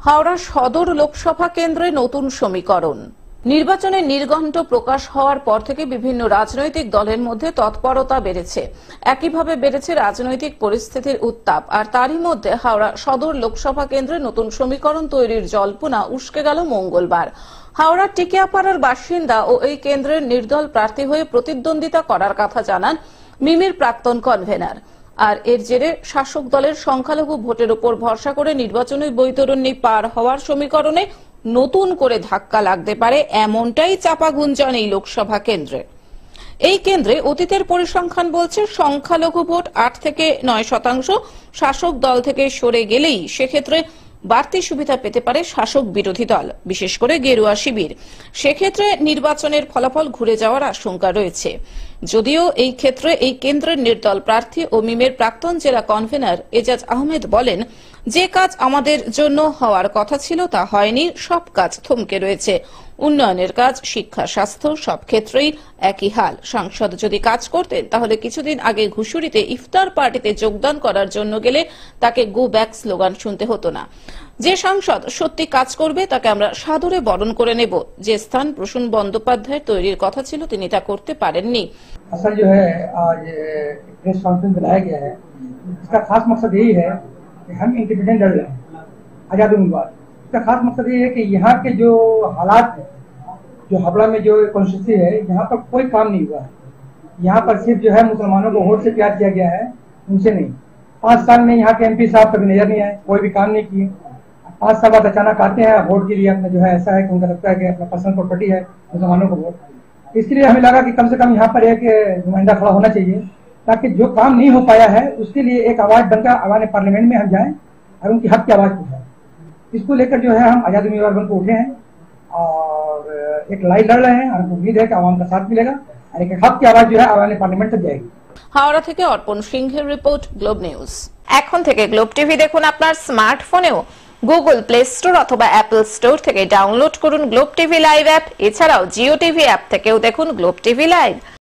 হাওড়া সদর লোকসভা কেন্দ্রে নতুন সমীকরণ। নির্বাচনের নির্ঘণ্ট প্রকাশ হওয়ার পর থেকে বিভিন্ন রাজনৈতিক দলের মধ্যে তৎপরতা বেড়েছে, একইভাবে বেড়েছে রাজনৈতিক পরিস্থিতির উত্তাপ। আর তারই মধ্যে হাওড়া সদর লোকসভা কেন্দ্রে নতুন সমীকরণ তৈরির জল্পনা উস্কে গেল মঙ্গলবার। হাওড়ার টিকিয়াপাড়ার বাসিন্দা ও এই কেন্দ্রের নির্দল প্রার্থী হয়ে প্রতিদ্বন্দ্বিতা করার কথা জানান মিমির প্রাক্তন কনভেনার। আর এর জেরে শাসক দলের সংখ্যালঘু ভোটের উপর ভরসা করে নির্বাচনী বৈতরণী পার হওয়ার সমীকরণে নতুন করে ধাক্কা লাগতে পারে, এমনটাই চাপা গুঞ্জন এই লোকসভা কেন্দ্রে। এই কেন্দ্রে অতীতের পরিসংখ্যান বলছে সংখ্যালঘু ভোট 8 থেকে 9%। শাসক দল থেকে সরে গেলেই সেক্ষেত্রে বাড়তি সুবিধা পেতে পারে শাসক বিরোধী দল, বিশেষ করে গেরুয়া শিবির। সেক্ষেত্রে নির্বাচনের ফলাফল ঘুরে যাওয়ার আশঙ্কা রয়েছে। যদিও এই ক্ষেত্রে এই কেন্দ্রের নির্দল প্রার্থী ও মিমের প্রাক্তন জেলা কনভেনার এজাজ আহমেদ বলেন, যে কাজ আমাদের জন্য হওয়ার কথা ছিল তা হয়নি, সব কাজ থমকে রয়েছে। উন্নয়নের কাজ, শিক্ষা, স্বাস্থ্য সব ক্ষেত্রেই একই হাল। সাংসদ যদি কাজ করতেন তাহলে কিছুদিন আগে ঘুষুরিতে ইফতার পার্টিতে যোগদান করার জন্য গেলে তাকে গো ব্যাক স্লোগান শুনতে হতো না। যে সাংসদ সত্যি কাজ করবে তাকে আমরা সাদরে বরণ করে নেব। যে স্থান প্রসূন বন্দ্যোপাধ্যায়ের তৈরির কথা ছিল তিনি তা করতে পারেননি। असल जो है आज प्रेस कॉन्फ्रेंस बुलाया गया है, इसका खास मकसद यही है कि हम इंडिपेंडेंट लड़ रहे हैं, आजाद उम्मीदवार। इसका खास मकसद ये है कि यहाँ के जो हालात है, जो हावड़ा में जो कॉन्स्टिट्यूंसी है, यहाँ पर कोई काम नहीं हुआ है। यहाँ पर सिर्फ जो है मुसलमानों को वोट से प्यार किया गया है, उनसे नहीं। 5 साल में यहाँ के MP साहब कभी नजर नहीं आए, कोई भी काम नहीं किए। 5 साल बाद अचानक आते हैं वोट के लिए, अपना जो है ऐसा है कि उनका लगता है कि अपना पर्सनल प्रॉपर्टी है मुसलमानों को वोट। इसके लिए हमें लगा कि कम से कम यहाँ पर एक नुमाइंदा खड़ा होना चाहिए, ताकि जो काम नहीं हो पाया है उसके लिए एक आवाज बनकर आवाज पार्लियामेंट में हम जाएं और उनकी हक की आवाज उठाएं। इसको लेकर जो है हम आजाद उम्मीदवार बनकर उठे हैं और एक लड़ाई लड़ रहे हैं और हमको उम्मीद है कि आवाम का साथ मिलेगा और एक हक की आवाज जो है आवाज पार्लियामेंट तक जाएगी। হাওড়া থেকে অর্পণ সিংহের রিপোর্ট, গ্লোব নিউজ। এখন থেকে গ্লোব টিভি দেখুন আপনার স্মার্টফোনেও। গুগল প্লে স্টোর অথবা অ্যাপল স্টোর থেকে ডাউনলোড করুন গ্লোব টিভি লাইভ অ্যাপ। এছাড়াও জিও টিভি অ্যাপ থেকেও দেখুন গ্লোব টিভি লাইভ।